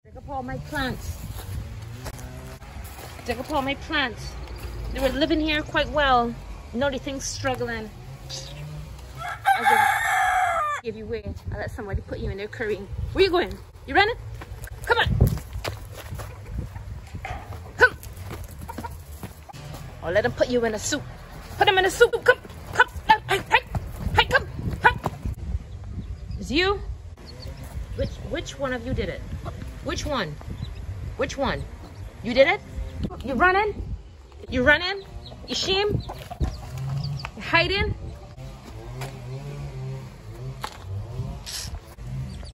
Dig up all my plants. Dig up all my plants. They were living here quite well. No, the thing's struggling. I'll give you way. I'll let somebody put you in there currying. Where you going? You running? Come on. Come. I'll let them put you in a soup. Put them in a soup. Come. Come. Hey, come. Come. It's you? Which one of you did it? Which one? Which one? You did it? You running? You running? You shame? You hiding?